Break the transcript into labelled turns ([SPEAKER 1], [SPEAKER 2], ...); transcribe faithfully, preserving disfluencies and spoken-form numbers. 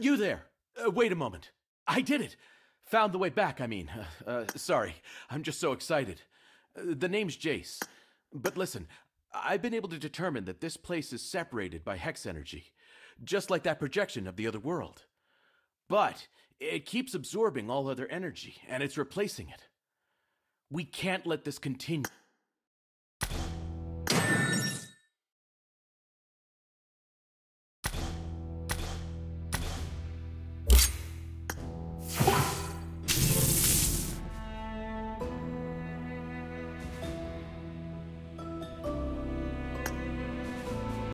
[SPEAKER 1] You there! Uh, wait a moment. I did it! Found the way back, I mean. Uh, uh, sorry, I'm just so excited. Uh, the name's Jace. But listen, I've been able to determine that this place is separated by hex energy, just like that projection of the other world. But it keeps absorbing all other energy, and it's replacing it. We can't let this continue.